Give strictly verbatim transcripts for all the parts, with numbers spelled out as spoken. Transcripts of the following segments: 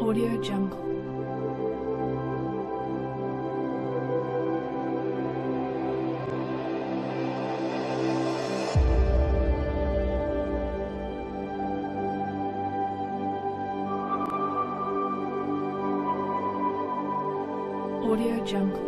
Audio Jungle. Audio Jungle.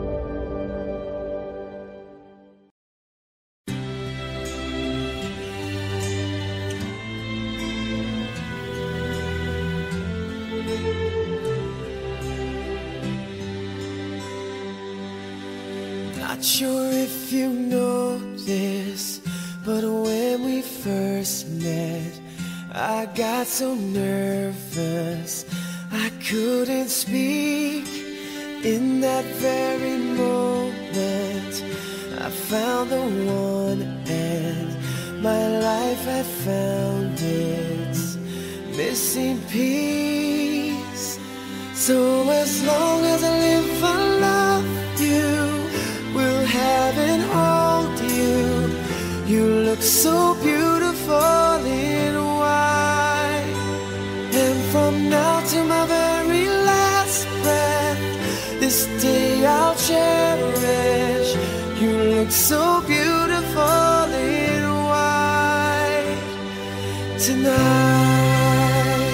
Not sure if you know this, but when we first met, I got so nervous I couldn't speak. In that very moment, I found the one, and my life had found its missing piece. So as long as I live, I love you, will have and hold you. You look so beautiful in white, and from now to my very last breath, this day I'll cherish. You look so beautiful in white tonight.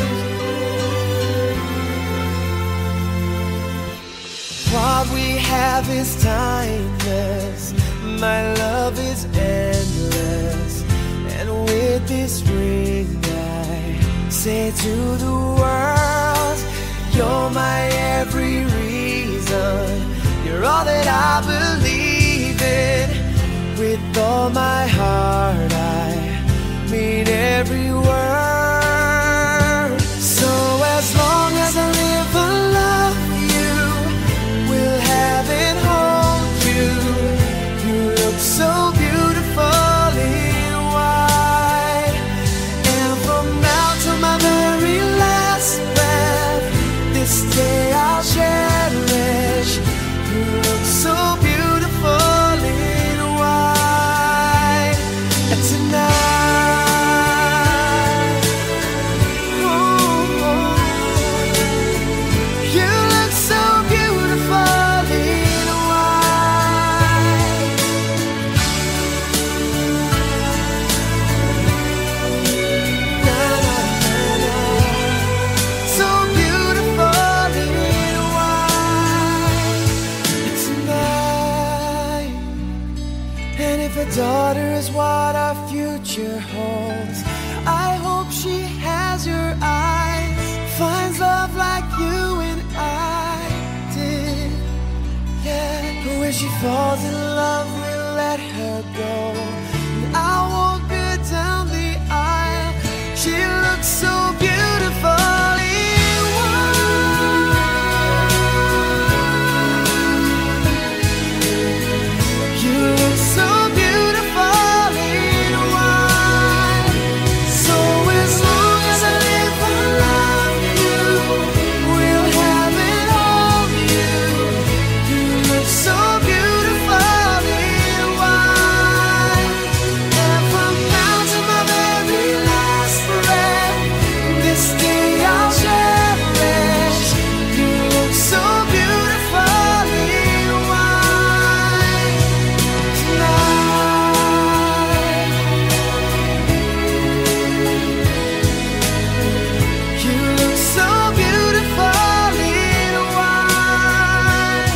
What we have is timeless, my love is endless, and with this ring I say to the world, you're my every reason, you're all that I believe in. With all my heart I mean every word. So as long as I live, I love you, will have and hold you. You look so beautiful in white, and from now to my very last breath, this day I'll cherish. You look so beautiful in white tonight. Ooh, you look so beautiful in white. Na, na, na, na. So beautiful in white tonight. And if a daughter is what our future holds, I hope she has your eyes, finds love like you and I did. Yeah, but when she falls in love, we'll let her go, and I'll walk her down the aisle. She looks so beautiful in white. You look so beautiful in white. So as long as I live, I love you, will have and hold you. You look so beautiful in white, and from now to my very last breath, this day I'll cherish. You look so beautiful in white tonight. You look so beautiful in white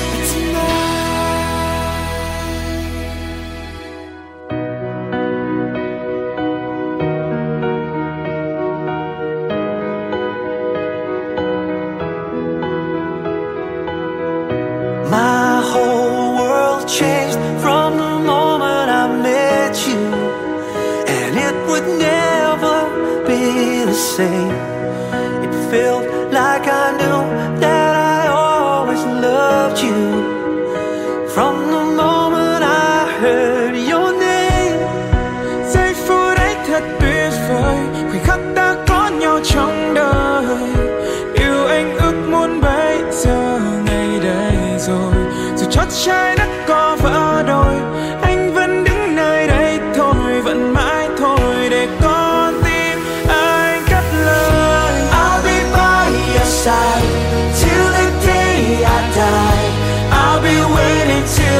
tonight. My whole world changed from the moment I met you, and it would never be the same. It felt like I knew that I always loved you. From the moment I heard your name, giây phút ấy thật tuyệt vời, khoảnh khắc ta có nhau trong đời. Yêu anh ước muốn bây giờ ngày đây rồi, dù chót trái đất có vỡ đôi, anh vẫn đứng nơi đây thôi, vẫn mãi thôi để con tim anh cất lời. I'll be by your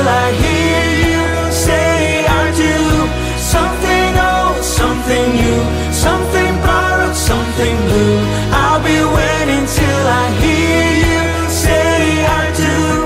till I hear you say I do. Something old, something new, something borrowed, something blue. I'll be waiting till I hear you say I do.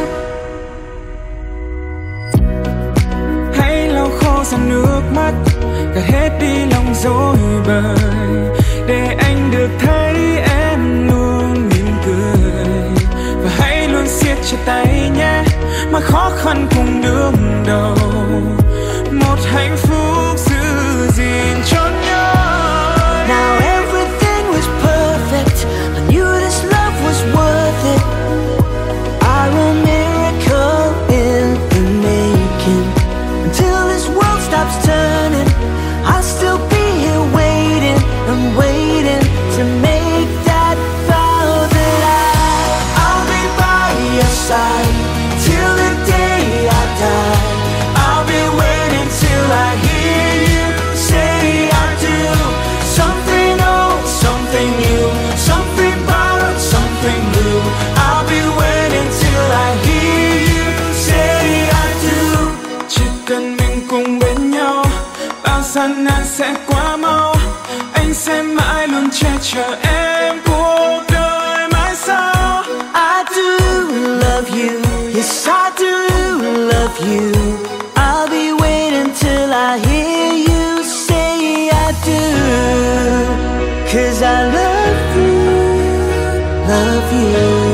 Hãy lau khô dòng nước mắt, gạt hết đi lòng dối bời, để anh được thấy em luôn mỉm cười. Và hãy luôn siết chặt tay nhé, mà khó khăn cùng đương đầu, một hạnh phúc giữ gìn cho nhau. Now everything was perfect, I knew this love was worth it. Are a miracle in the making. Until this world stops turning, I'll still be here waiting and waiting to make that vow that I, I'll be by your side till the day I die. I'll be waiting till I hear you say I do. Something old, something new, something borrowed, something new. I'll be waiting till I hear you say I do. Chỉ cần mình cùng bên nhau, bao gian nan sẽ qua mau. Anh sẽ mãi luôn che chở em cuộc đời mãi sau. I do love you, yes I do love you. I'll be waiting till I hear you say I do. Cause I love you, love you.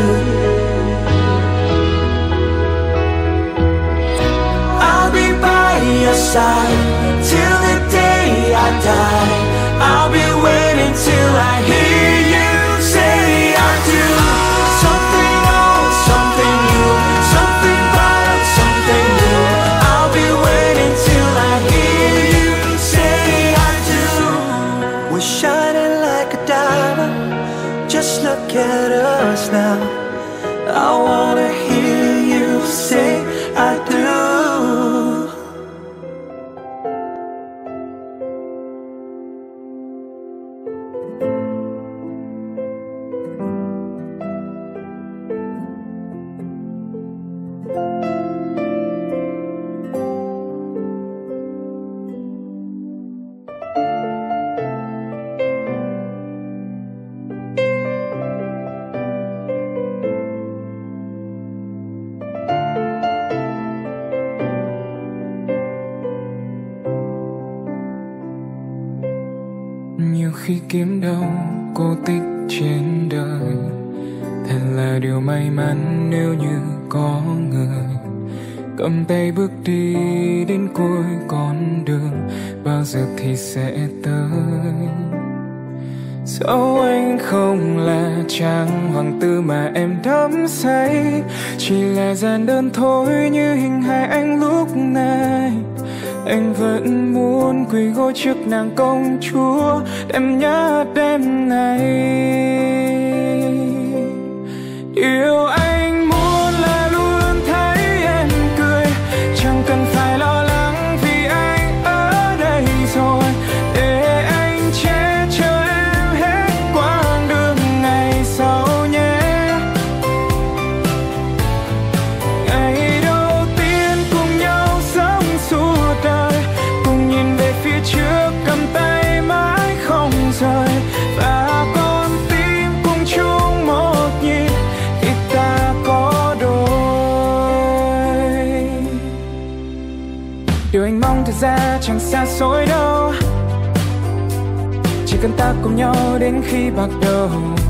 I'll be by your side till the day I die. I'll be waiting till I hear you say I do. Something old, something new, something borrowed, something new. I'll be waiting till I hear you say I do. We're shining like a diamond, just look at us now. I wanna hear you say I do. Nhiều khi kiếm đâu cô tích trên đời, thật là điều may mắn nếu như có người cầm tay bước đi đến cuối con đường, bao giờ thì sẽ tới. Dẫu anh không là chàng hoàng tử mà em đắm say, chỉ là giản đơn thôi như hình hài anh lúc này. Anh vẫn muốn quỳ gối trước nàng công chúa, đêm nhớ đêm này. Điều anh muốn là luôn thấy em cười, chẳng cần phải lo lắng vì anh ở đây rồi, để anh che chở em hết quãng đường ngày sau nhé. Ngày đầu tiên cùng nhau sống suốt đời, cùng nhìn về phía trước cầm tay mãi không rời, và con tim cùng chung một nhịp khi ta có đôi. Điều anh mong thật ra chẳng xa xôi đâu, chỉ cần ta cùng nhau đến khi bạc đầu.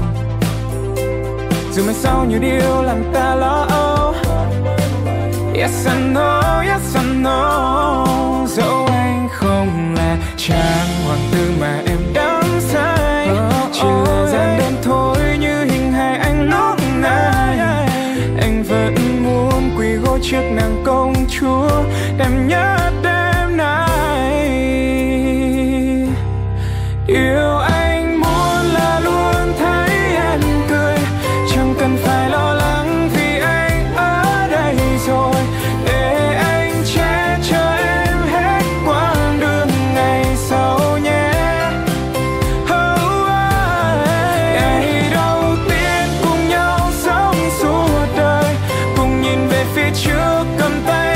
Dù mai sau nhiều điều làm ta lo âu, yes I know, yes I know. Dẫu anh không là chàng hoàng tử mà em đắm say, chỉ là giản đơn thôi như hình hài anh lúc này. Anh vẫn muốn quỳ gối trước nàng công chúa, đêm nhớ đêm nay. Điều anh muốn là luôn thấy em cười, chẳng cần phải lo lắng vì anh ở đây rồi, để anh che chở em hết quãng đường ngày sau nhé. Oh, oh. Ngày đầu tiên cùng nhau sống suốt đời, cùng nhìn về phía trước cầm tay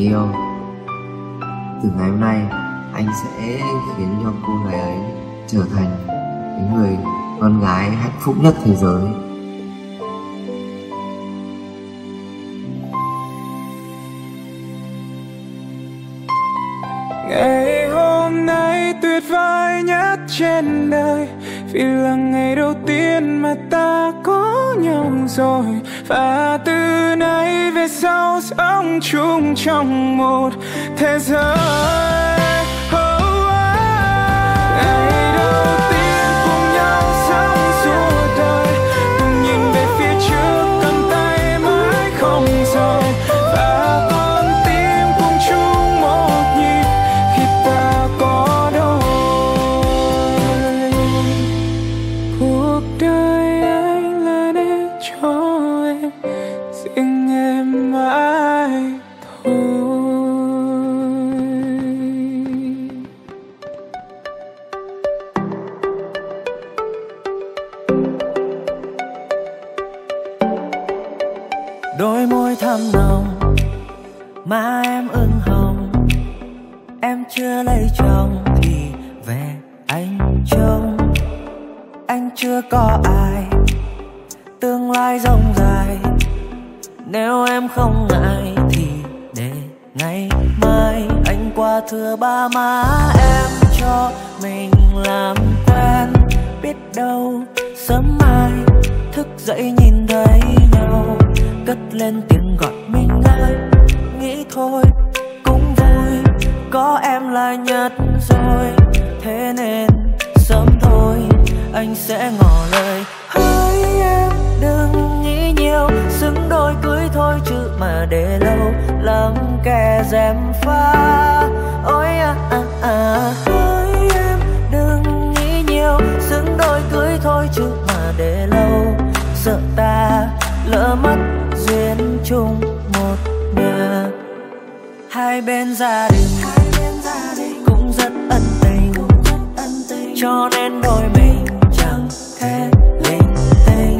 yêu. Từ ngày hôm nay, anh sẽ khiến cho cô gái ấy trở thành cái người con gái hạnh phúc nhất thế giới. Ngày hôm nay tuyệt vời nhất trên đời, vì là ngày đầu tiên mà ta có nhau rồi. Và từ nay về sau sống chung trong một thế giới. Oh, oh. Ngày đầu tiên cùng nhau sống suốt đời, cùng nhìn về phía trước cầm tay mãi không rời. Và con tim cùng chung một nhịp khi ta có đôi. Cuộc đời anh là để cho em, riêng em mãi thôi. Đôi môi thắm nồng, má em ửng hồng. Em chưa lấy chồng thì về anh trông. Anh chưa có ai, tương lai rộng dài. Nếu em không ngại thì để ngày mai anh qua thưa ba má em, cho mình làm quen. Biết đâu sớm mai thức dậy nhìn thấy nhau, cất lên tiếng gọi mình ơi. Nghĩ thôi cũng vui, có em là nhất rồi. Thế nên sớm thôi anh sẽ ngỏ lời. Hỡi em đừng nghĩ nhiều, xứng đôi cưới thôi chứ mà để lâu lắm kẻ gièm pha. Ôi à à à. Hỡi em đừng nghĩ nhiều, xứng đôi cưới thôi chứ mà để lâu sợ ta lỡ mất duyên chung một nhà. Hai bên gia đình cũng rất ân tình, cho nên đôi mình chẳng thể linh tinh.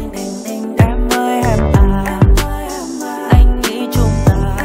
Em ơi em à, anh nghĩ chúng ta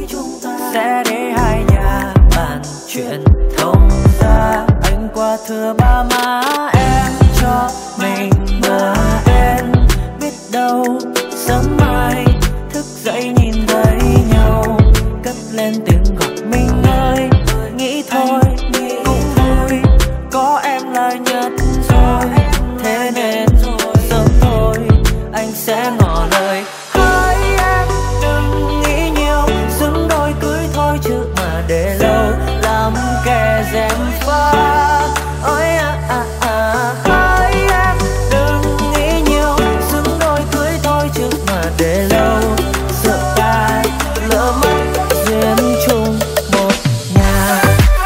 sẽ để hai nhà bàn chuyện thông ra. Anh qua thưa ba má em, cho mình bờ bên. Biết đâu sớm mai thức dậy nhìn thấy nhau, cất lên tiếng gọi mình ơi. Nghĩ thôi cũng vui, có em là nhất rồi. Thế nên sớm thôi anh sẽ ngỏ lời. Hỡi em đừng nghĩ nhiều, xứng đôi cưới thôi chứ mà để lâu làm kẻ gièm pha. Ôi à à à. Hỡi em đừng nghĩ nhiều, xứng đôi cưới thôi chứ mà để lâu sợ ta lỡ mất duyên chung một nhà.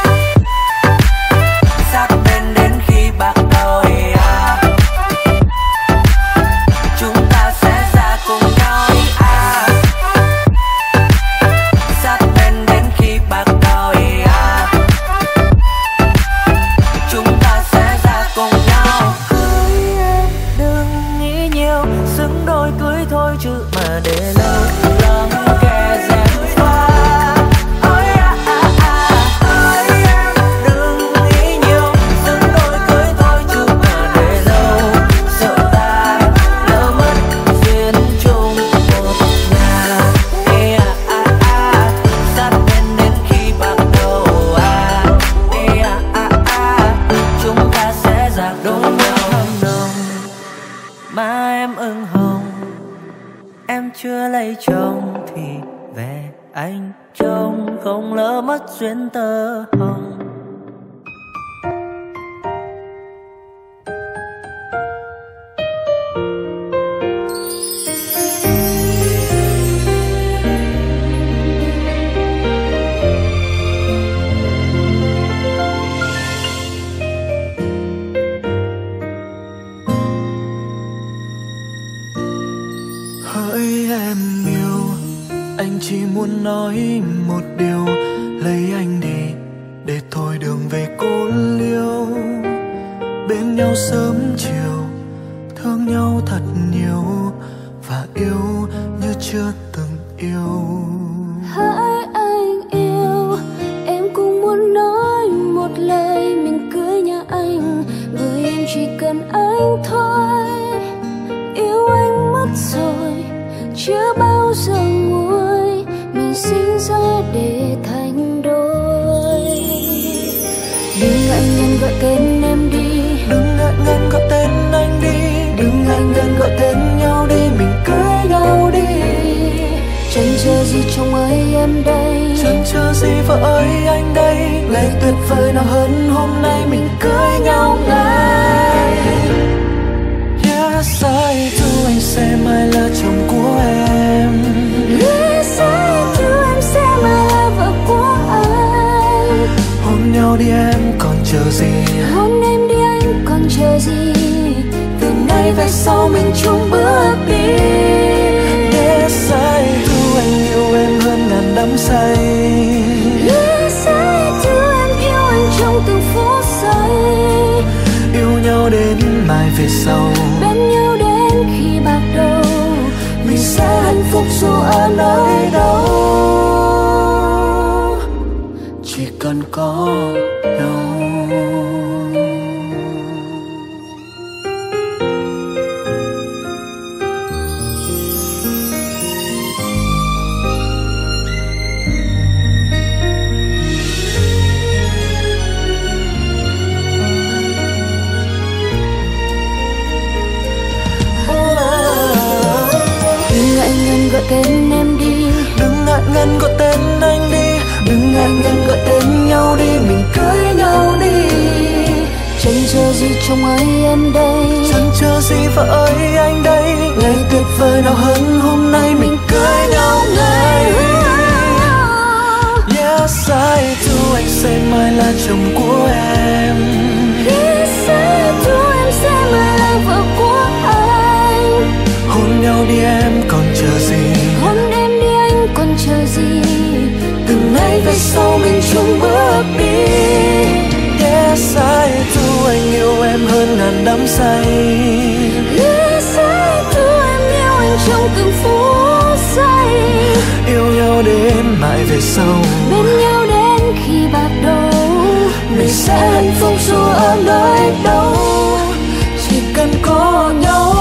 Sát bên đến khi bạc đầu à, chúng ta sẽ ra cùng nhau à. Sát bên đến khi bạc đầu à, chúng ta sẽ ra cùng nhau. Hỡi em đừng nghĩ nhiều, xứng đôi cưới thôi chứ mà để lâu lắm kẻ gièm pha. Ôi à à à. Hỡi em đừng nghĩ nhiều, xứng đôi cưới thôi chứ mà để lâu sợ ta lỡ mất duyên chung một nhà. Ê à à à. Sát bên đến khi bạc đầu à. Ê à à à. Chúng ta sẽ ra đôi nhau hâm nồng, má em ửng hồng. Em chưa lấy chồng thì về anh trông, không lỡ mất duyên tơ hồng. Hỡi em yêu, anh chỉ muốn nói một điều. Lấy anh đi để thôi đường về cô liêu. Bên nhau sớm chiều, thương nhau thật nhiều, và yêu như chưa từng yêu. Hỡi anh gần anh thôi. Yêu anh mất rồi, chưa bao giờ nguôi. Mình sinh ra để thành đôi. Đừng ngại ngần gọi tên em đi, đừng ngại ngần gọi tên anh đi, đừng ngại ngần gọi tên nhau đi, mình cưới nhau đi. Chẳng chờ gì chồng ơi em đây, chẳng chờ gì vợ ơi anh đây. Ngày tuyệt vời nào hơn hôm nay mình cưới nhau ngay. Yes, I do, anh sẽ mãi là chồng của em. Yes, I do, em sẽ mãi là vợ của anh. Hôn nhau đi em còn chờ gì, hôn em đi anh còn chờ gì. Từ nay về sau mình chung bước đi. Yes, I do, anh yêu em hơn ngàn đắm say. Yes, I do, em yêu anh trong từng phút giây. Yêu nhau đến mai về sau, bên nhau đến khi bạc đầu. Mình sẽ hạnh phúc dù ở nơi đâu, chỉ cần có nhau. Gọi tên em đi, đừng ngại ngần gọi tên anh đi, đừng ngại ngần gọi tên nhau đi, mình cưới nhau đi. Chẳng chờ gì chồng ơi em đây, chẳng chờ gì vợ ơi anh đây. Ngày tuyệt vời nào hơn hôm nay mình cưới nhau ngay. Yes, I do, anh sẽ mãi là chồng của em. Yes, I do, em sẽ mãi là vợ của anh. Hôn nhau đi em còn chờ gì, hôn em đi anh còn chờ gì. Từ nay về sau mình chung bước đi. Yes, I do, anh yêu em hơn ngàn đắm say. Yes, I do, em yêu anh trong từng phút giây. Yêu nhau đến mãi về sau, bên nhau đến khi bạc đầu. Mình sẽ hạnh phúc dù ở nơi đâu, chỉ cần có nhau.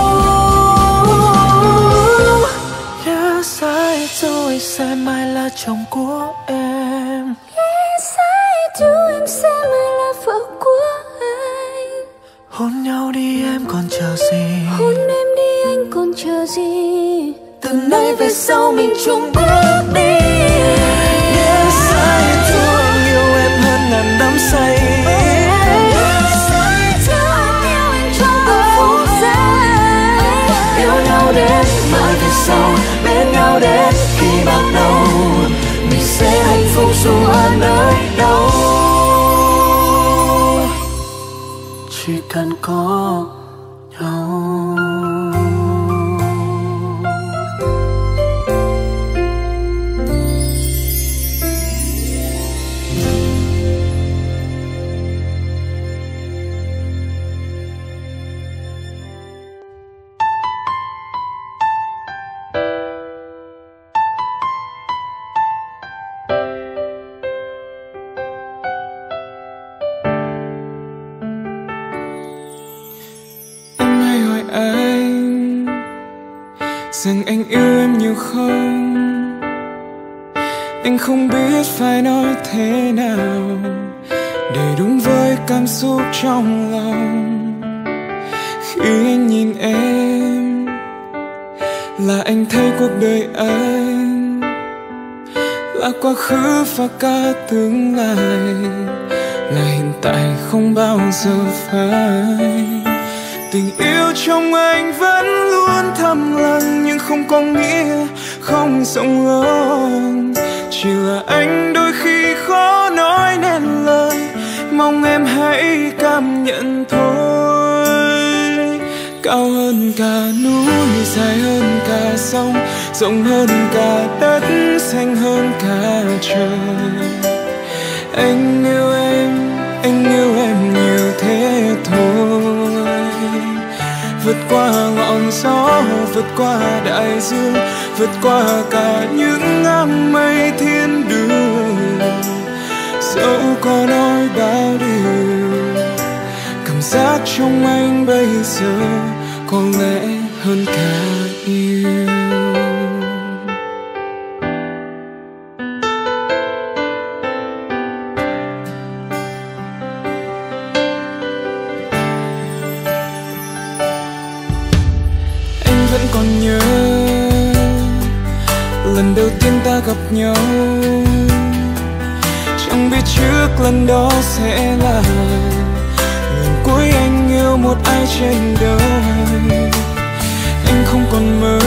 Yes, I do, anh sẽ mãi là chồng của em. Yes, I do, em sẽ mãi là vợ của anh. Hôn nhau đi em còn chờ gì, hôn em đi anh còn chờ gì. Từ nay về sau mình chung bước đi. Yes, I do, anh yêu em hơn ngàn đắm say. Yes, I do, em yêu anh trong từng phút giây. Yêu nhau đến mãi về sau, bên nhau đến khi bạc đầu. Mình sẽ hạnh phúc dù ở nơi đâu, chỉ cần có nhau. Rằng anh yêu em nhiều không, anh không biết phải nói thế nào để đúng với cảm xúc trong lòng. Khi anh nhìn em là anh thấy cuộc đời anh là quá khứ và cả tương lai, là hiện tại không bao giờ phai. Tình yêu trong anh vẫn luôn thầm lặng, nhưng không có nghĩa không rộng lớn. Chỉ là anh đôi khi khó nói nên lời, mong em hãy cảm nhận thôi. Cao hơn cả núi, dài hơn cả sông, rộng hơn cả đất, xanh hơn cả trời. Anh yêu em, anh yêu em nhiều thế thôi. Vượt qua ngọn gió, vượt qua đại dương, vượt qua cả những áng mây thiên đường. Dẫu có nói bao điều, cảm giác trong anh bây giờ có lẽ hơn cả yêu. Anh vẫn còn nhớ lần đầu tiên ta gặp nhau, chẳng biết trước lần đó sẽ là lần cuối anh yêu một ai trên đời. Anh không còn mơ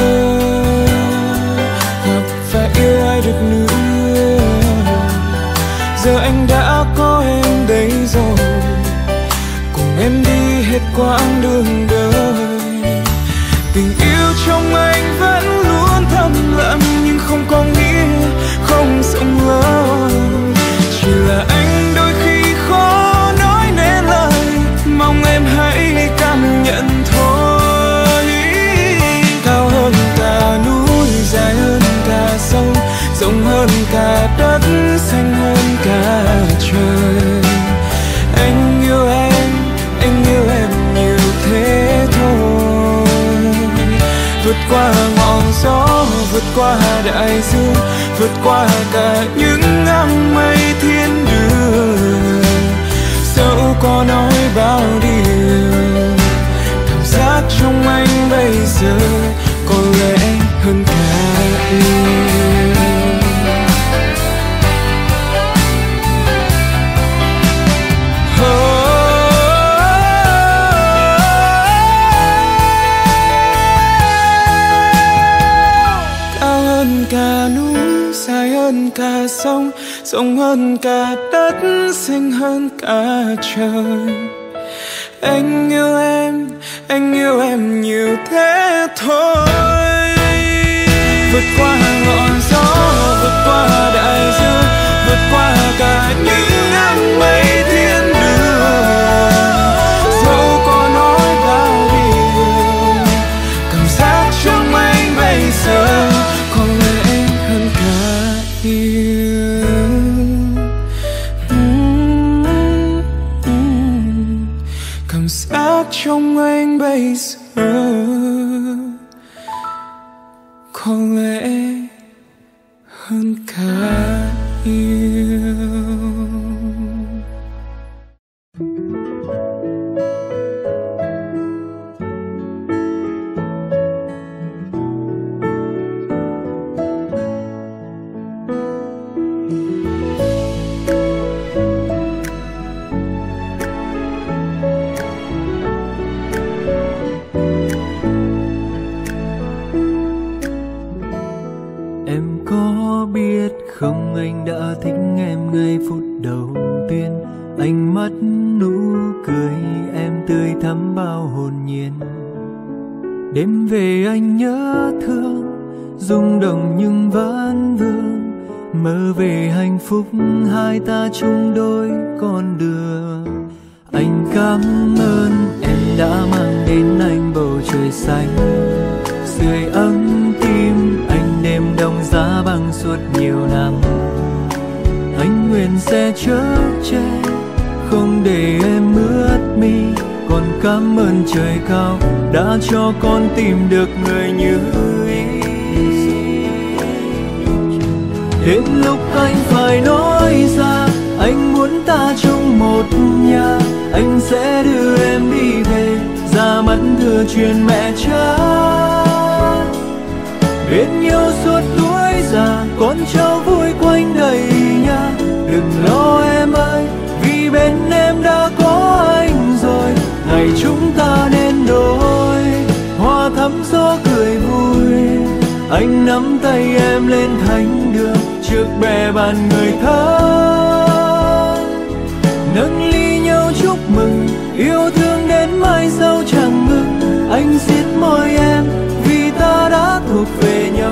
gặp và yêu ai được nữa, giờ anh đã có em đây rồi, cùng em đi hết quãng đường đời. Tình yêu trong anh vẫn luôn thầm lặng, nhưng không có nghĩa không rộng lớn. Chỉ là anh đôi khi khó nói nên lời, mong em hãy cảm nhận thôi. Cao hơn cả núi, dài hơn cả sông, rộng hơn cả đất, xanh hơn cả trời. Anh yêu em, anh yêu em nhiều thế thôi. Vượt qua ngọn gió, vượt qua đại dương, vượt qua cả những áng mây thiên đường. Dẫu có nói bao điều, cảm giác trong anh bây giờ có lẽ hơn cả yêu. Cả núi, dài hơn cả sông, rộng hơn cả đất, xanh hơn cả trời. Anh yêu em, anh yêu em nhiều thế thôi. Vượt qua ngọn gió, vượt qua đại dương, vượt qua cả những áng mây thiên đường. Dẫu có nói bao điều, cảm giác trong anh bây giờ có lẽ hơn cả yêu. Mm, mm. Cảm giác trong anh bây giờ có lẽ hơn cả yêu. Không, anh đã thích em ngay phút đầu tiên. Anh mất nụ cười em tươi thắm bao hồn nhiên. Đêm về anh nhớ thương, rung động nhưng vẫn vương. Mơ về hạnh phúc hai ta chung đôi con đường. Anh cảm ơn em đã mang đến anh bầu trời xanh, sưởi ấm tim anh đêm đông giá băng suốt nhiều năm. Anh nguyện sẽ chở che không để em ướt mi, còn cảm ơn trời cao đã cho con tìm được người như ý. Đến lúc anh phải nói ra anh muốn ta chung một nhà, anh sẽ đưa em đi về ra mắt thừa truyền mẹ cha. Bên nhau suốt tuổi già, con cháu vui quanh đầy nhà. Đừng lo em ơi, vì bên em đã có anh rồi. Ngày chúng ta nên đôi, hoa thắm gió cười vui. Anh nắm tay em lên thánh đường, trước bè bàn người thân. Nâng ly nhau chúc mừng, yêu thương đến mai sau chẳng ngừng. Anh siết môi em, vì ta đã thuộc về nhau.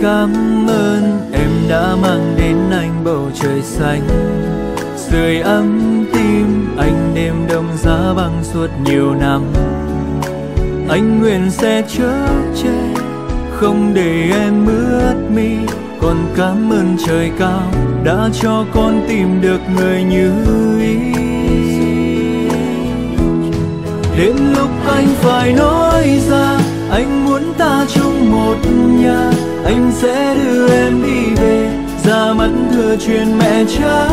cảm ơn em đã mang đến anh bầu trời xanh, sưởi ấm tim anh đêm đông giá băng suốt nhiều năm. Anh nguyện sẽ chở che không để em ướt mi, còn cảm ơn trời cao đã cho con tìm được người như ý. Đến lúc anh phải nói ra anh muốn ta chung một nhà, anh sẽ đưa em đi về ra mắt thừa truyền mẹ cha.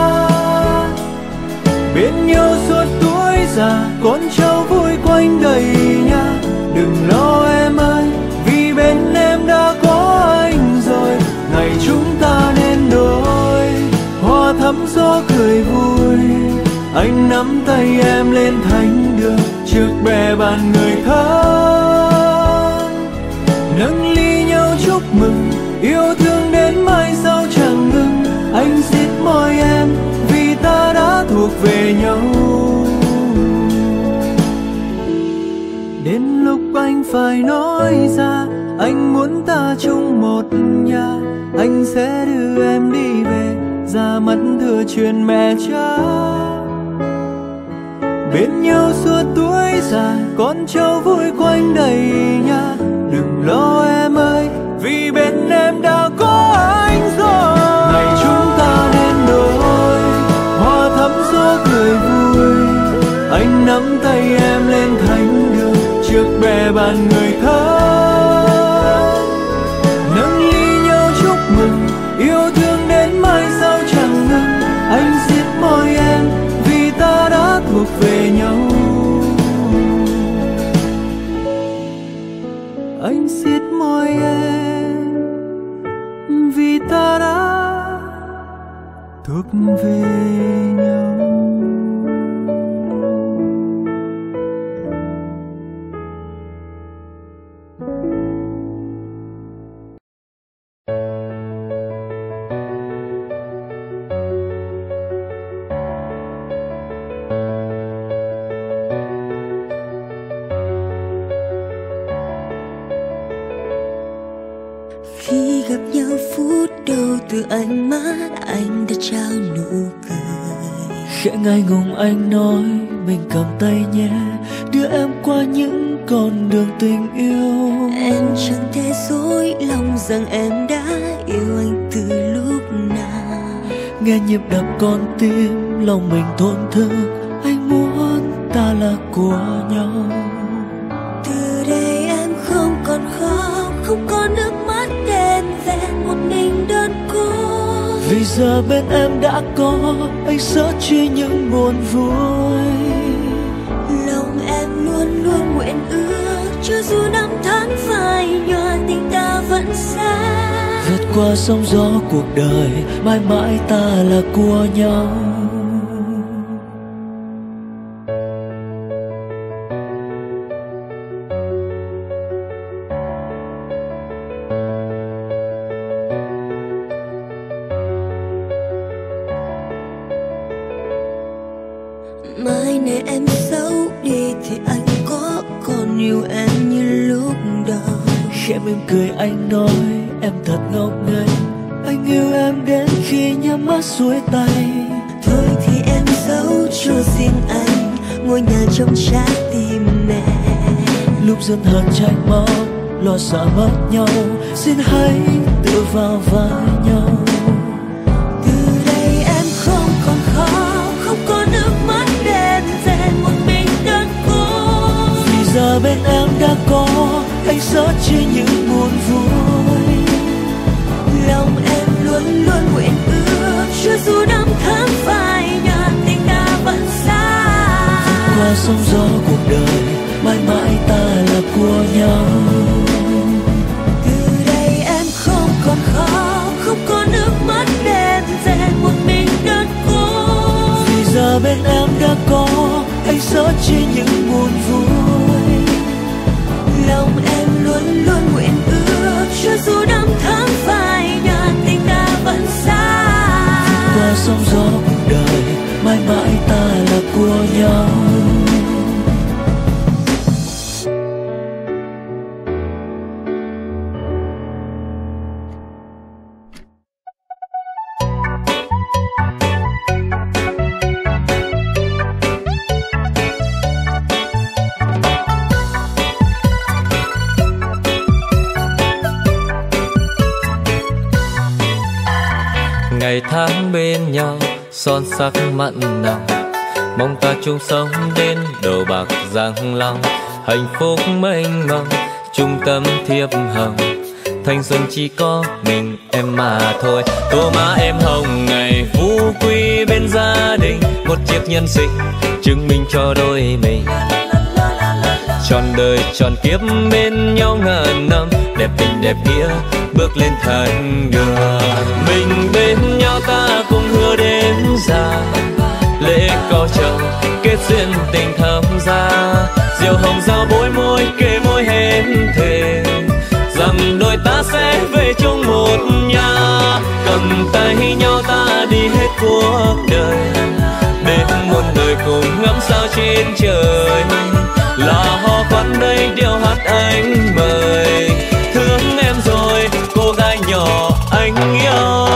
Bên nhau suốt tuổi già con cháu vui quanh đầy nhà. Đừng lo em ơi vì bên em đã có anh rồi, ngày chúng ta nên đôi hoa thắm gió cười vui. Anh nắm tay em lên thánh đường trước bè bàn người thân, nâng ly nhau chúc mừng yêu thương đến mai sau chẳng ngừng. Anh xiết môi em vì ta đã thuộc về nhau. Đến lúc anh phải nói ra anh muốn ta chung một nhà, anh sẽ đưa em đi về ra mắt thừa truyền mẹ cha. Bên nhau suốt tuổi già con cháu vui quanh đầy nhà. Đừng lo em ơi vì bên em đã có anh rồi, ngày chúng ta nên đôi hoa thắm gió cười vui. Anh nắm tay em lên thánh đường trước bè bàn người thân, nâng ly nhau chúc mừng yêu thương đến mai sau chẳng ngừng. Anh xiết môi em vì ta đã thuộc về nhau. Anh xiết môi em vì ta đã thuộc về nhau. Khi gặp nhau phút đầu từ ánh mắt anh đã trao nụ cười. Khẽ ngại ngùng anh nói mình cầm tay nhé, đưa em qua những con đường tình yêu. Em chẳng thể dối lòng rằng em đã yêu anh từ lúc nào. Nghe nhịp đập con tim lòng mình thổn thức, anh muốn ta là của nhau. Từ đây em không còn khóc, không còn nước mắt đen vẹn một mình đơn cô. Vì giờ bên em đã có anh sẽ chia những buồn vui. Lòng em luôn luôn nguyện ước cho dù năm tháng phai nhòa tình ta vẫn xa. Vượt qua sóng gió cuộc đời mãi mãi ta là của nhau. Mai này em xấu đi thì anh có còn yêu em như lúc đầu. Khẽ mỉm cười anh nói em thật ngốc nghếch, anh yêu em đến khi nhắm mắt xuôi tay. Thôi thì em giấu cho riêng anh ngôi nhà trong trái tim mẹ. Lúc dần hờn trách móc lo sợ mất nhau, xin hãy tự vào vai nhau. Từ đây em không còn khóc, không có nước mắt đen vẹn một mình đơn cô. Vì giờ bên em đã có anh sẽ chia những buồn vui. Lòng em luôn luôn nguyện ước cho dù năm tháng phai nhòa tình ta vẫn xa. Vượt qua sóng gió cuộc đời mãi mãi ta là của nhau. Từ đây em không còn khóc, không có nước mắt đen vẹn một mình đơn cô. Vì giờ bên em đã có anh sẽ chia những buồn vui. Lòng em luôn luôn nguyện ước cho dù năm tháng phai nhòa tình ta vẫn xa. Vượt qua sóng gió cuộc đời mãi mãi ta là của nhau. tháng bên nhau son sắc mặn nồng, mong ta chung sống đến đầu bạc răng long. Hạnh phúc mênh mông chung tâm thiệp hồng, thanh xuân chỉ có mình em mà thôi. Tô má em hồng ngày phú quý bên gia đình, một chiếc nhân sinh chứng minh cho đôi mình. Trọn đời trọn kiếp bên nhau ngàn năm, đẹp tình đẹp nghĩa bước lên thành đường. Mình bên nhau ta cùng hứa đến già, lễ có chồng kết duyên tình thắm gia. Diều hồng giao bối môi kề môi hẹn thề, rằng đôi ta sẽ về chung một nhà. Cầm tay nhau ta đi hết cuộc đời, đến muôn đời cùng ngắm sao trên trời. Là hò khoan đây điệu hát anh mời, thương em rồi cô gái nhỏ anh yêu.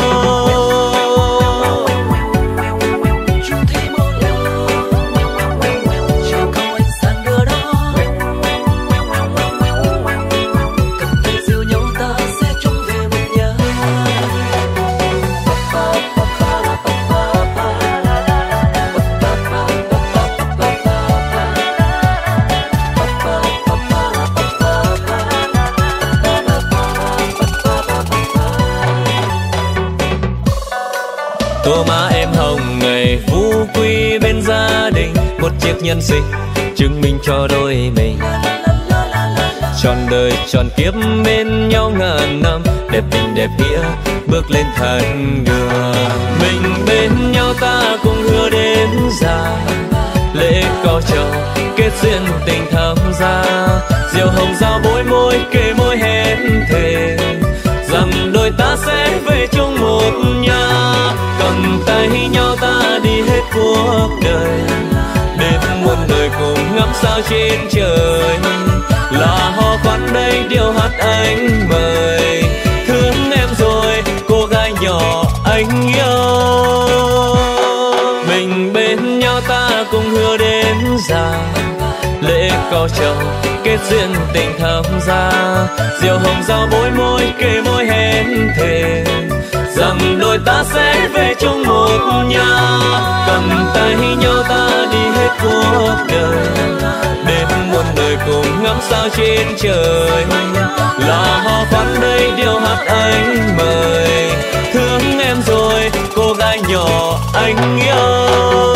Tô má em hồng ngày phú quý bên gia đình, một chiếc nhân sinh chứng minh cho đôi mình. Trọn đời trọn kiếp bên nhau ngàn năm, đẹp tình đẹp nghĩa bước lên thành đường. Mình bên nhau ta cùng hứa đến già, lễ có chồng kết duyên tình thắm gia. Diều hồng giao bối môi kề môi hẹn thề, rằng đôi ta sẽ về chung một nhà. Cầm tay nhau ta đi hết cuộc đời, đến muôn đời cùng ngắm sao trên trời. Là hò khoan đây điệu hát anh mời, thương em rồi cô gái nhỏ anh yêu. Mình bên nhau ta cùng hứa đến già, lễ có chồng kết duyên tình thắm gia. Diều hồng giao bối môi kề môi hẹn thề, rằng đôi ta sẽ về chung một nhà. Cầm tay nhau ta đi hết cuộc đời, đến muôn đời cùng ngắm sao trên trời. Là hò khoan đây điệu hát anh mời, thương em rồi cô gái nhỏ anh yêu.